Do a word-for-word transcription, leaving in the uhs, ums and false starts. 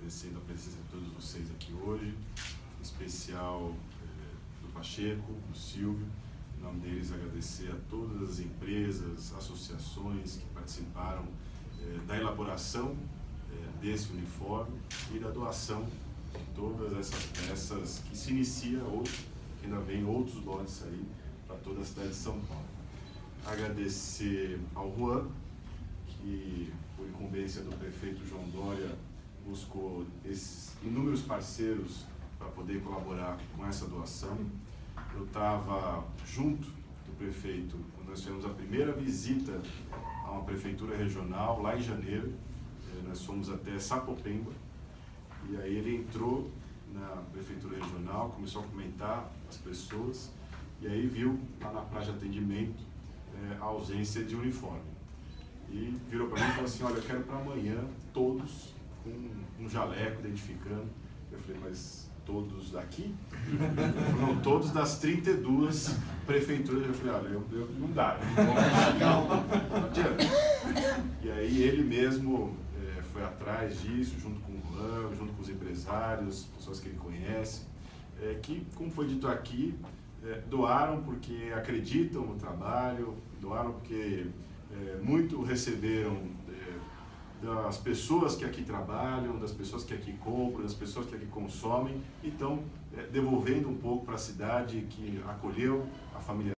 agradecendo a presença de todos vocês aqui hoje, em especial eh, do Pacheco, do Silvio. Em nome deles, agradecer a todas as empresas, associações que participaram eh, da elaboração eh, desse uniforme e da doação de todas essas peças que se inicia hoje, que ainda vem outros lotes aí para toda a cidade de São Paulo. Agradecer ao Juan, que por incumbência do prefeito João Dória buscou esses inúmeros parceiros para poder colaborar com essa doação. Eu estava junto do prefeito quando nós fizemos a primeira visita a uma prefeitura regional lá em janeiro. Nós fomos até Sapopemba e aí ele entrou na prefeitura regional, começou a comentar as pessoas e aí viu lá na praça de atendimento é, a ausência de uniforme. E virou para mim e falou assim: olha, eu quero para amanhã todos com um jaleco identificando. Eu falei: mas todos daqui? Não, todos das trinta e duas prefeituras. Eu falei: olha, eu, eu, não dá, eu não, não adianta. E aí ele mesmo é, foi atrás disso, junto com o Juan, junto com os empresários, pessoas que ele conhece, é, que, como foi dito aqui, é, doaram porque acreditam no trabalho, doaram porque É, muito receberam é, das pessoas que aqui trabalham, das pessoas que aqui compram, das pessoas que aqui consomem, então é, devolvendo um pouco para a cidade que acolheu a família